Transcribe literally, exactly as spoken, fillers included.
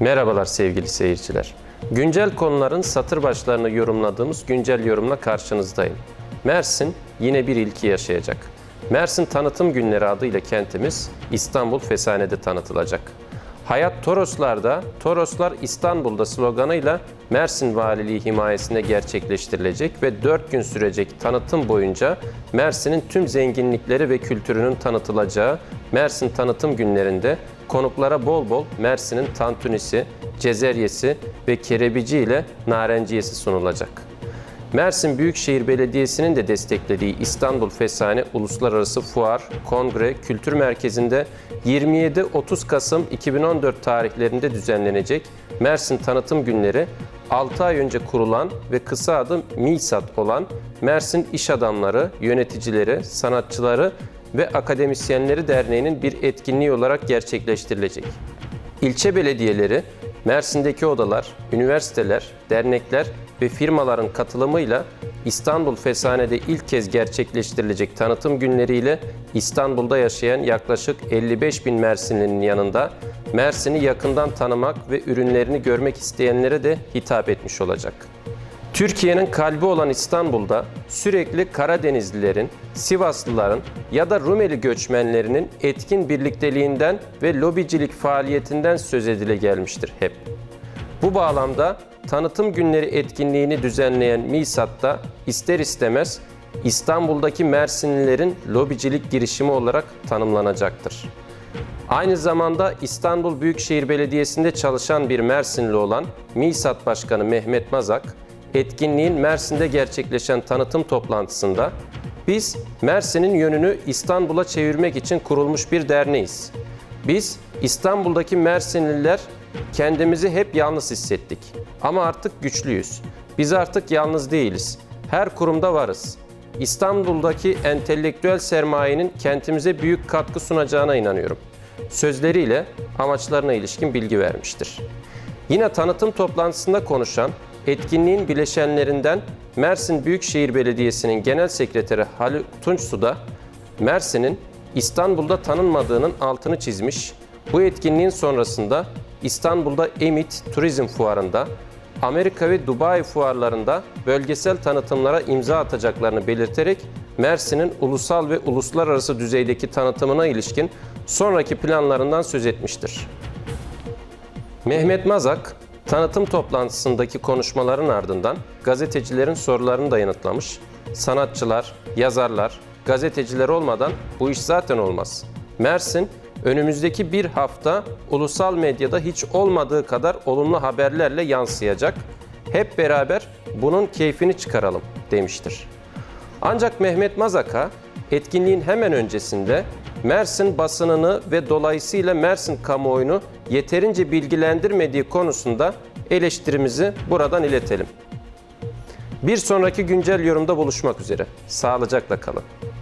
Merhabalar sevgili seyirciler. Güncel konuların satır başlarını yorumladığımız güncel yorumla karşınızdayım. Mersin yine bir ilki yaşayacak. Mersin Tanıtım Günleri adıyla kentimiz İstanbul Fesane'de tanıtılacak. Hayat Toroslar'da, Toroslar İstanbul'da sloganıyla Mersin Valiliği himayesinde gerçekleştirilecek ve dört gün sürecek tanıtım boyunca Mersin'in tüm zenginlikleri ve kültürünün tanıtılacağı Mersin Tanıtım Günlerinde konuklara bol bol Mersin'in tantunisi, cezeryesi ve kerebici ile narenciyesi sunulacak. Mersin Büyükşehir Belediyesi'nin de desteklediği İstanbul Fesane Uluslararası Fuar, Kongre, Kültür Merkezi'nde yirmi yedi otuz Kasım iki bin on dört tarihlerinde düzenlenecek Mersin Tanıtım Günleri, altı ay önce kurulan ve kısa adı MİSAT olan Mersin İş Adamları, Yöneticileri, Sanatçıları ve Akademisyenleri Derneği'nin bir etkinliği olarak gerçekleştirilecek. İlçe belediyeleri, Mersin'deki odalar, üniversiteler, dernekler ve firmaların katılımıyla İstanbul Fesane'de ilk kez gerçekleştirilecek tanıtım günleriyle İstanbul'da yaşayan yaklaşık elli beş bin Mersinlinin yanında Mersin'i yakından tanımak ve ürünlerini görmek isteyenlere de hitap etmiş olacak. Türkiye'nin kalbi olan İstanbul'da sürekli Karadenizlilerin, Sivaslıların ya da Rumeli göçmenlerinin etkin birlikteliğinden ve lobicilik faaliyetinden söz edile gelmiştir hep. Bu bağlamda tanıtım günleri etkinliğini düzenleyen MİSAT'ta ister istemez İstanbul'daki Mersinlilerin lobicilik girişimi olarak tanımlanacaktır. Aynı zamanda İstanbul Büyükşehir Belediyesi'nde çalışan bir Mersinli olan MİSAT Başkanı Mehmet Mazak, etkinliğin Mersin'de gerçekleşen tanıtım toplantısında biz Mersin'in yönünü İstanbul'a çevirmek için kurulmuş bir derneğiz. Biz İstanbul'daki Mersinliler kendimizi hep yalnız hissettik. Ama artık güçlüyüz. Biz artık yalnız değiliz. Her kurumda varız. İstanbul'daki entelektüel sermayenin kentimize büyük katkı sunacağına inanıyorum. Sözleriyle amaçlarına ilişkin bilgi vermiştir. Yine tanıtım toplantısında konuşan etkinliğin bileşenlerinden Mersin Büyükşehir Belediyesi'nin Genel Sekreteri Haluk Tunçsu da Mersin'in İstanbul'da tanınmadığının altını çizmiş, bu etkinliğin sonrasında İstanbul'da Emit Turizm Fuarı'nda, Amerika ve Dubai fuarlarında bölgesel tanıtımlara imza atacaklarını belirterek Mersin'in ulusal ve uluslararası düzeydeki tanıtımına ilişkin sonraki planlarından söz etmiştir. Mehmet Mazak, tanıtım toplantısındaki konuşmaların ardından gazetecilerin sorularını da yanıtlamış, sanatçılar, yazarlar, gazeteciler olmadan bu iş zaten olmaz. Mersin, önümüzdeki bir hafta ulusal medyada hiç olmadığı kadar olumlu haberlerle yansıyacak. Hep beraber bunun keyfini çıkaralım demiştir. Ancak Mehmet Mazak'a etkinliğin hemen öncesinde Mersin basınını ve dolayısıyla Mersin kamuoyunu yeterince bilgilendirmediği konusunda eleştirimizi buradan iletelim. Bir sonraki güncel yorumda buluşmak üzere. Sağlıcakla kalın.